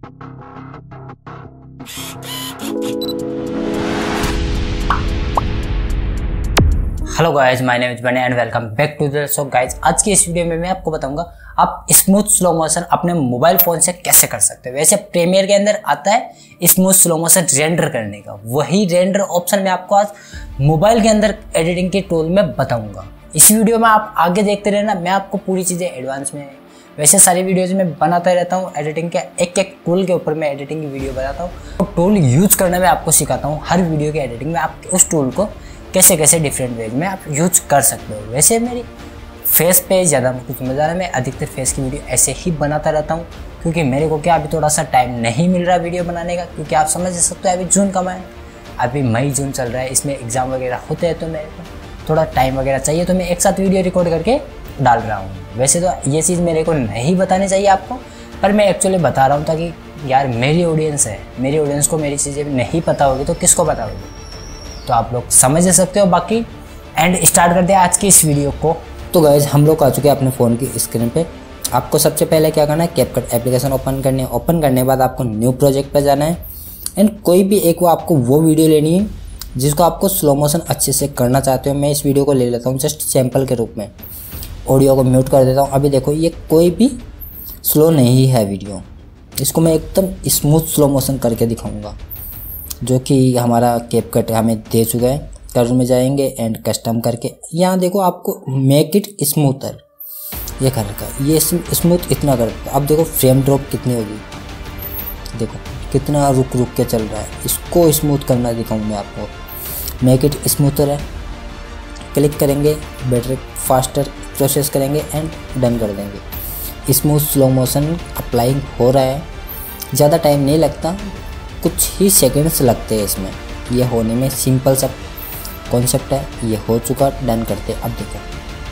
Hello guys, my name is बने and welcome back to the show. Guys, आज की इस वीडियो में मैं आपको बताऊंगा आप स्मूथ स्लो मोशन अपने मोबाइल फोन से कैसे कर सकते हो। वैसे प्रीमियर के अंदर आता है स्मूथ स्लो मोशन रेंडर करने का, वही रेंडर ऑप्शन मैं आपको आज मोबाइल के अंदर एडिटिंग के टूल में बताऊंगा। इस वीडियो में आप आगे देखते रहना, मैं आपको पूरी चीज़ें एडवांस में, वैसे सारी वीडियोज में बनाता रहता हूँ एडिटिंग के, एक एक टूल के ऊपर मैं एडिटिंग की वीडियो बनाता हूँ। तो टूल यूज करना मैं आपको सिखाता हूँ। हर वीडियो के एडिटिंग में आप उस टूल को कैसे कैसे डिफरेंट वेज में आप यूज कर सकते हो। वैसे मेरी फेस पे ज़्यादा कुछ मजा नहीं, मैं अधिकतर फेस की वीडियो ऐसे ही बनाता रहता हूँ, क्योंकि मेरे को क्या अभी थोड़ा सा टाइम नहीं मिल रहा वीडियो बनाने का, क्योंकि आप समझ सकते हो अभी जून का महीना, अभी मई जून चल रहा है, इसमें एग्ज़ाम वगैरह होते हैं, तो मेरे को थोड़ा टाइम वगैरह चाहिए, तो मैं एक साथ वीडियो रिकॉर्ड करके डाल रहा हूँ। वैसे तो ये चीज़ मेरे को नहीं बतानी चाहिए आपको, पर मैं एक्चुअली बता रहा हूँ ताकि यार मेरी ऑडियंस है, मेरी ऑडियंस को मेरी चीज़ें नहीं पता होगी तो किसको पता होगी, तो आप लोग समझ सकते हो। बाकी एंड स्टार्ट करते हैं आज की इस वीडियो को। तो गाइज हम लोग आ चुके हैं अपने फ़ोन की स्क्रीन पे। आपको सबसे पहले क्या करना है, कैपकट एप्लीकेशन ओपन करनी है। ओपन करने के बाद आपको न्यू प्रोजेक्ट पर जाना है एंड कोई भी एक आपको वो वीडियो लेनी है जिसको आपको स्लो मोशन अच्छे से करना चाहते हो। मैं इस वीडियो को ले लेता हूँ जस्ट सैम्पल के रूप में, ऑडियो को म्यूट कर देता हूँ। अभी देखो ये कोई भी स्लो नहीं है वीडियो, इसको मैं एकदम स्मूथ स्लो मोशन करके दिखाऊँगा, जो कि हमारा कैपकट हमें दे चुका है। कर्व में जाएंगे एंड कस्टम करके यहाँ देखो आपको मेक इट स्मूथर ये कर रखा है, ये स्मूथ इतना कर रखा है। अब देखो फ्रेम ड्रॉप कितनी होगी, देखो कितना रुक रुक के चल रहा है, इसको स्मूथ करना दिखाऊँ मैं आपको। मेक इट स्मूथर है, क्लिक करेंगे, बेटर फास्टर प्रोसेस करेंगे एंड डन कर देंगे। स्मूथ स्लो मोशन अप्लाइंग हो रहा है, ज़्यादा टाइम नहीं लगता, कुछ ही सेकंड्स लगते हैं इसमें ये होने में। सिंपल सा कॉन्सेप्ट है, ये हो चुका, डन करते। अब देखो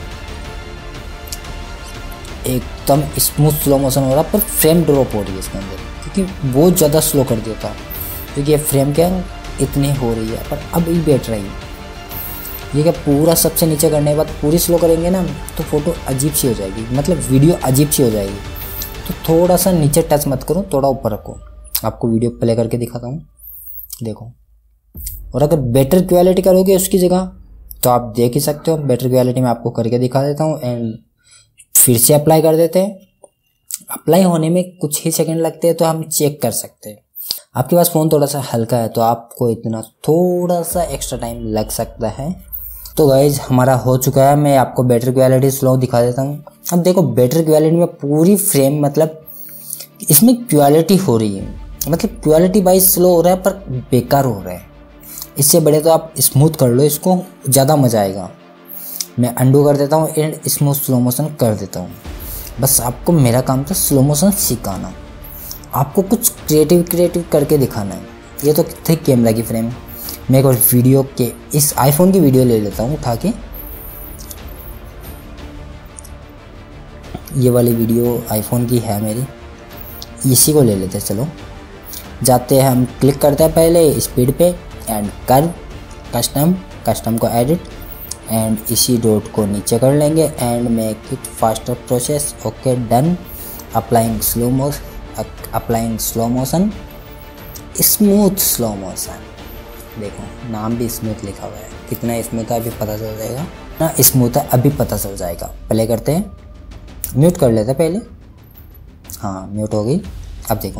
एकदम स्मूथ स्लो मोशन हो रहा है, पर फ्रेम ड्रॉप हो रही है इसके अंदर, क्योंकि बहुत ज़्यादा स्लो कर दिया था, क्योंकि ये फ्रेम क्या इतनी हो रही है, पर अब ये बैठ रही है। ये क्या पूरा सबसे नीचे करने के बाद पूरी स्लो करेंगे ना तो फ़ोटो अजीब सी हो जाएगी, मतलब वीडियो अजीब सी हो जाएगी। तो थोड़ा सा नीचे टच मत करो, थोड़ा ऊपर रखो। आपको वीडियो प्ले करके दिखाता हूँ, देखो। और अगर बेटर क्वालिटी करोगे उसकी जगह तो आप देख ही सकते हो, बेटर क्वालिटी में आपको करके दिखा देता हूँ एंड फिर से अप्लाई कर देते हैं। अप्लाई होने में कुछ ही सेकंड लगते हैं, तो हम चेक कर सकते हैं। आपके पास फ़ोन थोड़ा सा हल्का है तो आपको इतना थोड़ा सा एक्स्ट्रा टाइम लग सकता है। तो गाइज हमारा हो चुका है, मैं आपको बेटर क्वालिटी स्लो दिखा देता हूँ। अब देखो बेटर क्वालिटी में पूरी फ्रेम, मतलब इसमें क्वालिटी हो रही है, मतलब क्वालिटी वाइज स्लो हो रहा है पर बेकार हो रहा है। इससे बड़े तो आप स्मूथ कर लो इसको, ज़्यादा मज़ा आएगा। मैं अंडू कर देता हूँ एंड स्मूथ स्लो मोशन कर देता हूँ। बस आपको मेरा काम था स्लो मोशन सिखाना, आपको कुछ क्रिएटिव करके दिखाना है। ये तो थे कैमरा की फ्रेम। मैं एक और वीडियो के इस आईफोन की वीडियो ले लेता हूँ उठा के, ये वाली वीडियो आईफोन की है मेरी, इसी को ले लेते हैं। चलो जाते हैं, हम क्लिक करते हैं पहले स्पीड पे एंड कर्व, कस्टम को एडिट एंड इसी डॉट को नीचे कर लेंगे and make it faster process. Okay done. Applying slow motion smooth slow motion, देखो नाम भी स्मूथ लिखा हुआ है, कितना स्मूथ है अभी पता चल जाएगा ना, स्मूथ है अभी पता चल जाएगा। प्ले करते हैं, म्यूट कर लेते हैं पहले, हाँ म्यूट हो गई। अब देखो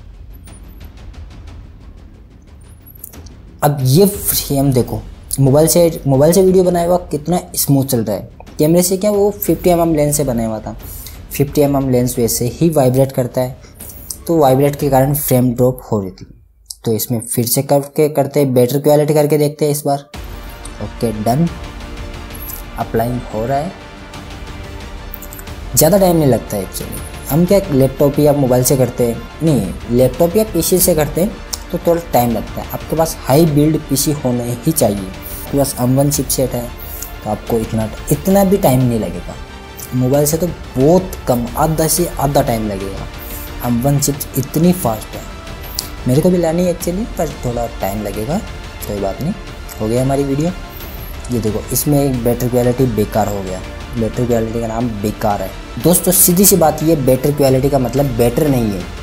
अब ये फ्रेम देखो, मोबाइल से वीडियो बनाया हुआ कितना स्मूथ चल रहा है। कैमरे से क्या वो 50 mm लेंस से बनाया हुआ था, 50 mm लेंस वैसे ही वाइब्रेट करता है, तो वाइब्रेट के कारण फ्रेम ड्रॉप हो रही थी। तो इसमें फिर से करते हैं, बेटर क्वालिटी करके देखते हैं इस बार। Okay done. अप्लाइंग हो रहा है, ज़्यादा टाइम नहीं लगता है एक्चुअली। हम क्या लैपटॉप या मोबाइल से करते हैं, नहीं लैपटॉप या पीसी से करते हैं तो थोड़ा टाइम लगता है। आपके पास हाई बिल्ड पीसी होना ही चाहिए, आपके पास M1 चिपसेट है तो आपको इतना भी टाइम नहीं लगेगा। मोबाइल से तो बहुत कम, आधा से आधा टाइम लगेगा। M1 चिप्स इतनी फास्ट है, मेरे को भी लानी है एक्चुअली, पर थोड़ा टाइम लगेगा, कोई बात नहीं। हो गया हमारी वीडियो। ये देखो इसमें एक बेटर क्वालिटी बेकार हो गया, बेटर क्वालिटी का नाम बेकार है। दोस्तों सीधी सी बात, ये बेटर क्वालिटी का मतलब बेटर नहीं है,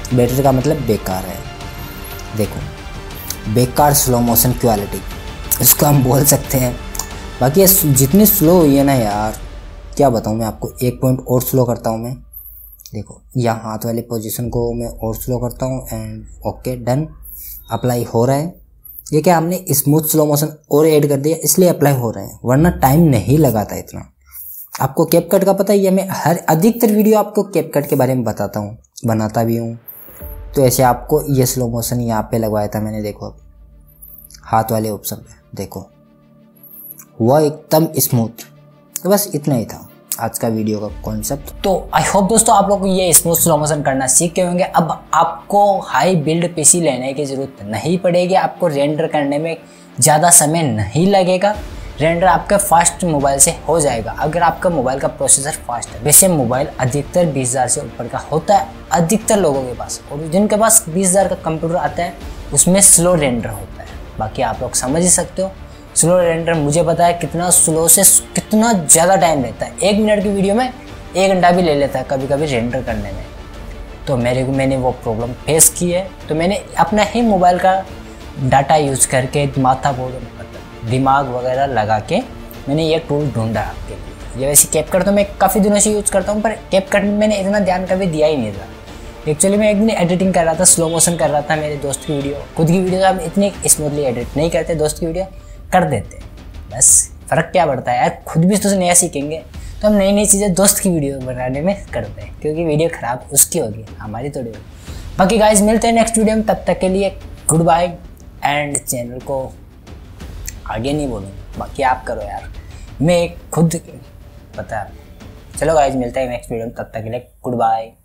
बेटर का मतलब बेकार है। देखो, बेकार स्लो मोशन क्वालिटी, इसको हम बोल सकते हैं। बाकी ये जितनी स्लो हुई है ना यार, क्या बताऊँ मैं आपको। एक पॉइंट और स्लो करता हूँ मैं। देखो, यहाँ हाथ वाली पोजीशन को मैं और स्लो करता हूँ एंड ओके, डन। अप्लाई हो रहा है। ये क्या, हमने स्मूथ स्लो मोशन और ऐड कर दिया इसलिए अप्लाई हो रहा है, वरना टाइम नहीं लगाता इतना। आपको कैपकट का पता ही है, मैं हर अधिकतर वीडियो आपको कैपकट के बारे में बताता हूँ, बनाता भी हूँ। तो ऐसे आपको ये स्लो मोशन यहाँ पे लगवाया था मैंने। देखो अब हाथ वाले ऑप्शन पे देखो, हुआ एकदम स्मूथ। तो बस इतना ही था आज का वीडियो का कॉन्सेप्ट। तो आई होप दोस्तों आप लोग ये स्मूथ स्लो मोशन करना सीख के होंगे। अब आपको हाई बिल्ड पीसी लेने की ज़रूरत नहीं पड़ेगी, आपको रेंडर करने में ज़्यादा समय नहीं लगेगा। रेंडर आपके फास्ट मोबाइल से हो जाएगा अगर आपका मोबाइल का प्रोसेसर फास्ट है। वैसे मोबाइल अधिकतर 20,000 से ऊपर का होता है अधिकतर लोगों के पास, और जिनके पास 20,000 का कंप्यूटर आता है उसमें स्लो रेंडर होता है। बाकी आप लोग समझ ही सकते हो स्लो रेंडर मुझे पता है कितना स्लो से कितना ज़्यादा टाइम लेता है। 1 मिनट की वीडियो में 1 घंटा भी ले लेता है कभी कभी रेंडर करने में। तो मैंने वो प्रॉब्लम फेस की है। तो मैंने अपना ही मोबाइल का डाटा यूज़ करके दिमाग वगैरह लगा के मैंने ये टूल ढूंढा आपके लिए। ये वैसे कैपकट तो मैं काफ़ी दिनों से यूज़ करता हूँ, पर कैपकट में मैंने इतना ध्यान कभी दिया ही नहीं था। एक्चुअली मैं एक दिन एडिटिंग कर रहा था, स्लो मोशन कर रहा था मेरे दोस्त की वीडियो। खुद की वीडियो हम इतनी स्मूथली एडिट नहीं करते, दोस्त की वीडियो कर देते। बस फ़र्क क्या पड़ता है यार, खुद भी तो नया सीखेंगे तो हम नई नई चीज़ें दोस्त की वीडियो बनाने में करते हैं, क्योंकि वीडियो ख़राब उसकी होगी, हमारी थोड़ी होगी। बाकी गाइस मिलते हैं नेक्स्ट वीडियो में, तब तक के लिए गुड बाय। एंड चैनल को आगे नहीं बोलूँगा, बाकी आप करो यार, मैं खुद पता है। चलो गाइस मिलते हैं नेक्स्ट वीडियो में, तब तक के लिए गुड बाय।